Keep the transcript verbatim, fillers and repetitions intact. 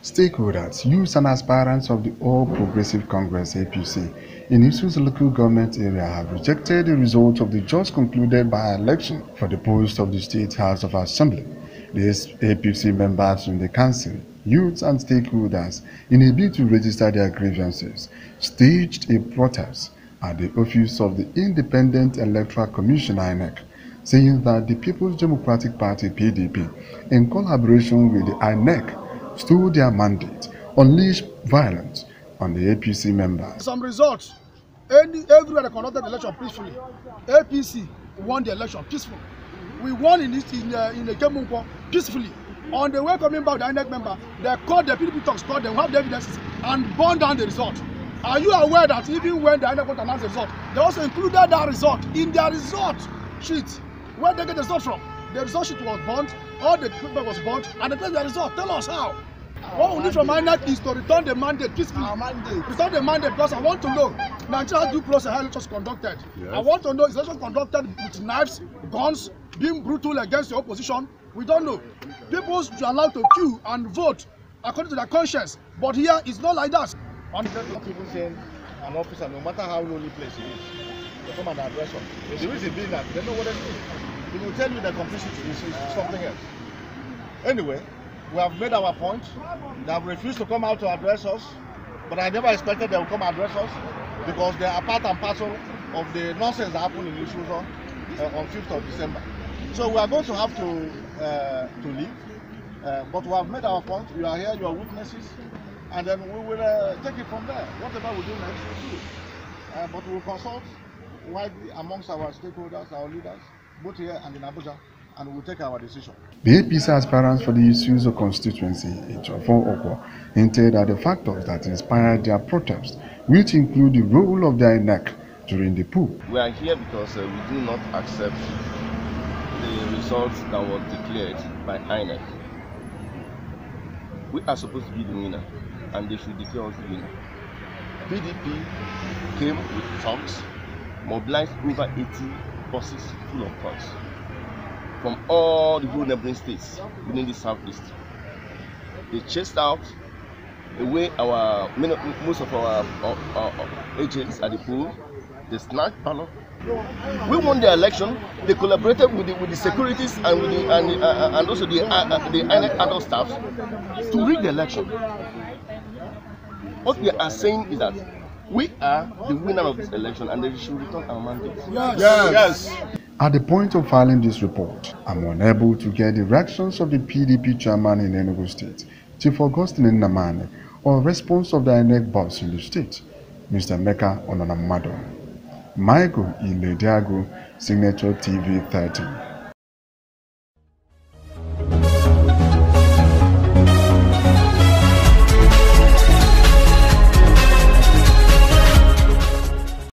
Stakeholders, youths and aspirants of the All Progressive Congress (A P C) in Isu's local government area have rejected the result of the just concluded by-election for the post of the State House of Assembly. The A P C members in the council, youths and stakeholders, in a bid to register their grievances, staged a protest at the office of the Independent Electoral Commission (I N E C), saying that the People's Democratic Party (P D P), in collaboration with the I N E C, stole their mandate, unleashed violence on the A P C members. Some results, any, everywhere they conducted the election peacefully. A P C won the election peacefully. We won in this in uh, in the Kemunko peacefully. On the way coming back, the I N E C member, they called the P D P talks, called them, have the evidences, and burned down the result. Are you aware that even when the I N E C announced the result, they also included that result in their result sheet? Where they get the result from? The result sheet was burnt, all the paper was burnt, and they placed the result. Tell us how. Our what we need from I N E C is to return the mandate peacefully. Our mandate. Return the mandate because I want to know Nigeria due process how elections conducted. Yes. I want to know is elections conducted with knives, guns, being brutal against the opposition. We don't know. People should be allowed to queue and vote according to their conscience. But here it's not like that. And people saying an officer, no matter how lonely place it is, they come and address them. The reason being that they know what they do. They will tell you the complicity is something else. Anyway, we have made our point. They have refused to come out to address us, but I never expected they would come and address us because they are part and parcel of the nonsense that happened in Isuzu uh, on fifth of December. So we are going to have to uh, to leave, uh, but we have made our point. You are here, you are witnesses, and then we will uh, take it from there. Whatever we do next, we'll do it. Uh, but we will consult widely amongst our stakeholders, our leaders, both here and in Abuja, and we will take our decision. The A P C aspirants for the Isuzu constituency, Ejiofor Okwo, hinted at the factors that inspired their protest, which include the role of the I N E C during the poll. We are here because uh, we do not accept the results that were declared by I N E C. We are supposed to be the winner, and they should declare us the winner. P D P came with trucks, mobilized over eighty buses full of trucks from all the whole neighboring states within the southeast. They chased out away our most of our, our, our agents at the poll. They snatched ballot. We won the election. They collaborated with the, with the securities and with the, and, uh, and also the uh, the I N E C adult staff to rig the election. What we are saying is that we are the winner of this election, and they should return our mandate. Yes. Yes. yes. At the point of filing this report, I'm unable to get the reactions of the P D P chairman in Enugu State, Chief Augustine Nnamani, or response of the I N E C boss in the state, Mister Emeka Ononamado. Michael Ilediago, Signature T V thirty.